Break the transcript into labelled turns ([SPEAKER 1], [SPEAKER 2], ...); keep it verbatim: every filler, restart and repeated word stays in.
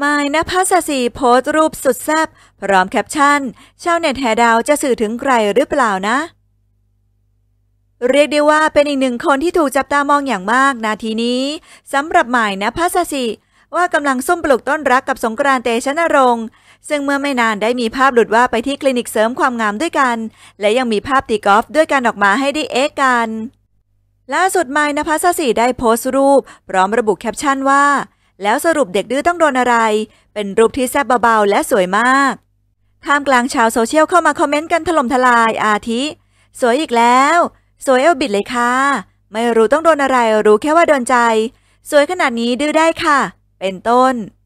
[SPEAKER 1] มายณภสสีโพสต์รูปสุดแซ่บพร้อมแคปชั่นชาวเน็ตแห่ดาวจะสื่อถึงใครหรือเปล่านะเรียกได้ว่าเป็นอีกหนึ่งคนที่ถูกจับตามองอย่างมากนาทีนี้สำหรับมายณภสสีว่ากำลังซุ่มปลุกต้นรักกับสงกรานต์เตชะนรงค์ซึ่งเมื่อไม่นานได้มีภาพหลุดว่าไปที่คลินิกเสริมความงามด้วยกันและยังมีภาพตีกอล์ฟด้วยกันออกมาให้ได้เอ๊ะกันล่าสุดมายณภสสีได้โพสต์รูปพร้อมระบุแคปชั่นว่าแล้วสรุปเด็กดื้อต้องโดนอะไรเป็นรูปที่แซ่บเบาๆและสวยมากท่ามกลางชาวโซเชียลเข้ามาคอมเมนต์กันถล่มทลายอาทิสวยอีกแล้วสวยเอลบิดเลยค่ะไม่รู้ต้องโดนอะไรรู้แค่ว่าโดนใจสวยขนาดนี้ดื้อได้ค่ะเป็นต้น